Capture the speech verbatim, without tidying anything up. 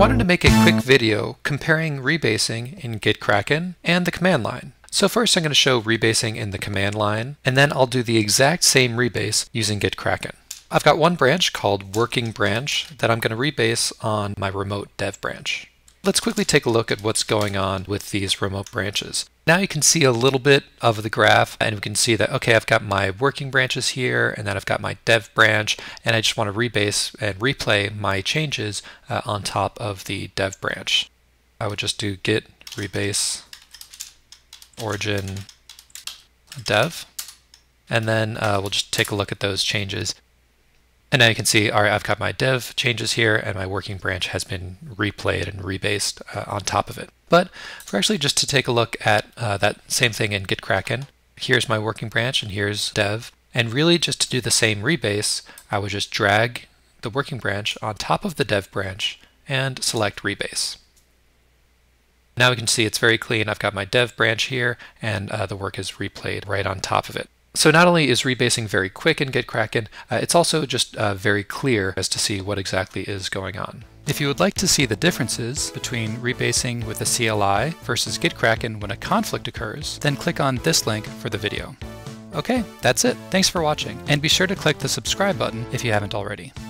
wanted to make a quick video comparing rebasing in GitKraken and the command line. So first I'm going to show rebasing in the command line, and then I'll do the exact same rebase using GitKraken. I've got one branch called working branch that I'm going to rebase on my remote dev branch. Let's quickly take a look at what's going on with these remote branches. Now you can see a little bit of the graph, and we can see that, okay, I've got my working branches here, and then I've got my dev branch, and I just want to rebase and replay my changes uh, on top of the dev branch. I would just do git rebase origin dev, and then uh, we'll just take a look at those changes. And now you can see, all right, I've got my dev changes here, and my working branch has been replayed and rebased uh, on top of it. But for actually just to take a look at uh, that same thing in GitKraken, here's my working branch and here's dev. And really just to do the same rebase, I would just drag the working branch on top of the dev branch and select rebase. Now we can see it's very clean. I've got my dev branch here, and uh, the work is replayed right on top of it. So not only is rebasing very quick in GitKraken, uh, it's also just uh, very clear as to see what exactly is going on. If you would like to see the differences between rebasing with a C L I versus GitKraken when a conflict occurs, then click on this link for the video. Okay, that's it. Thanks for watching, and be sure to click the subscribe button if you haven't already.